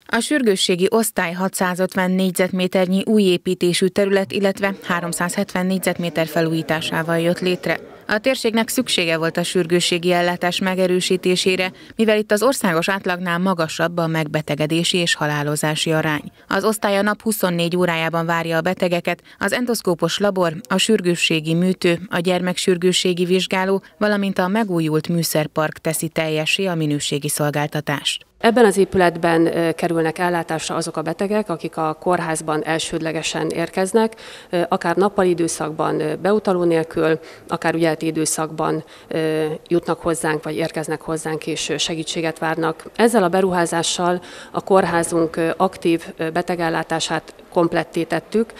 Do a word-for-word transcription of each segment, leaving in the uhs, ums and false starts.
A sürgősségi osztály hatszázötven négyzetméternyi új építésű terület, illetve háromszázhetven négyzetméter felújításával jött létre. A térségnek szüksége volt a sürgősségi ellátás megerősítésére, mivel itt az országos átlagnál magasabb a megbetegedési és halálozási arány. Az osztály a nap huszonnégy órájában várja a betegeket, az endoszkópos labor, a sürgősségi műtő, a gyermeksürgősségi vizsgáló, valamint a megújult műszerpark teszi teljessé a minőségi szolgáltatást. Ebben az épületben kerülnek ellátásra azok a betegek, akik a kórházban elsődlegesen érkeznek, akár nappali időszakban beutaló nélkül, akár ügyeleti időszakban jutnak hozzánk, vagy érkeznek hozzánk és segítséget várnak. Ezzel a beruházással a kórházunk aktív betegellátását kompletté tettük.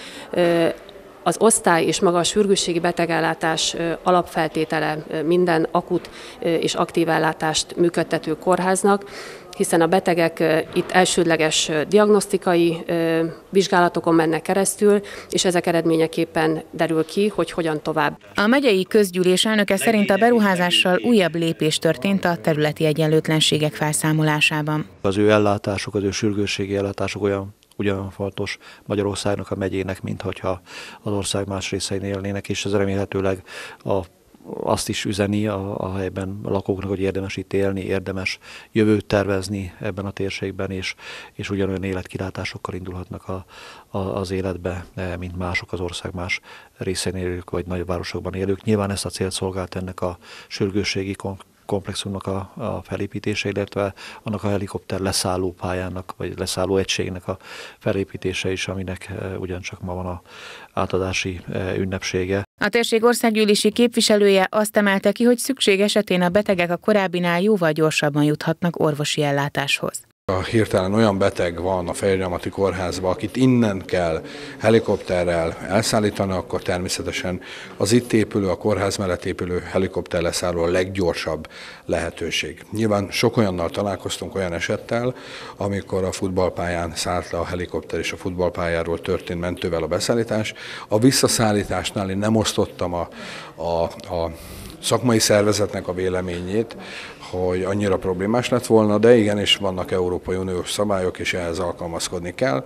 Az osztály és maga a sürgősségi betegellátás alapfeltétele minden akut és aktív ellátást működtető kórháznak, hiszen a betegek itt elsődleges diagnosztikai vizsgálatokon mennek keresztül, és ezek eredményeképpen derül ki, hogy hogyan tovább. A megyei közgyűlés elnöke szerint a beruházással újabb lépés történt a területi egyenlőtlenségek felszámolásában. Az ő ellátások, az ő sürgősségi ellátások olyan ugyan fontos Magyarországnak, a megyének, mint hogyha az ország más részein élnének, és ez remélhetőleg a azt is üzeni a, a helyben a lakóknak, hogy érdemes itt élni, érdemes jövőt tervezni ebben a térségben, és, és ugyanolyan életkilátásokkal indulhatnak a, a, az életbe, mint mások az ország más részén élők, vagy nagyvárosokban élők. Nyilván ezt a célt szolgált ennek a sürgősségi komplexumnak a, a felépítése, illetve annak a helikopter leszálló pályának, vagy leszálló egységnek a felépítése is, aminek ugyancsak ma van a átadási ünnepsége. A térség országgyűlési képviselője azt emelte ki, hogy szükség esetén a betegek a korábbinál jóval gyorsabban juthatnak orvosi ellátáshoz. Ha hirtelen olyan beteg van a Fehérgyarmati kórházban, akit innen kell helikopterrel elszállítani, akkor természetesen az itt épülő, a kórház mellett épülő helikopter leszálló a leggyorsabb lehetőség. Nyilván sok olyannal találkoztunk, olyan esettel, amikor a futballpályán szállt le a helikopter és a futballpályáról történt mentővel a beszállítás. A visszaszállításnál én nem osztottam a, a, a szakmai szervezetnek a véleményét, hogy annyira problémás lett volna, de igenis vannak Európai Uniós szabályok, és ehhez alkalmazkodni kell,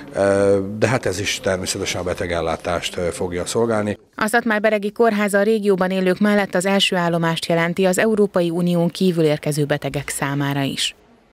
de hát ez is természetesen a betegellátást fogja szolgálni. A Szatmárberegi kórház a régióban élők mellett az első állomást jelenti az Európai Unión kívül érkező betegek számára is.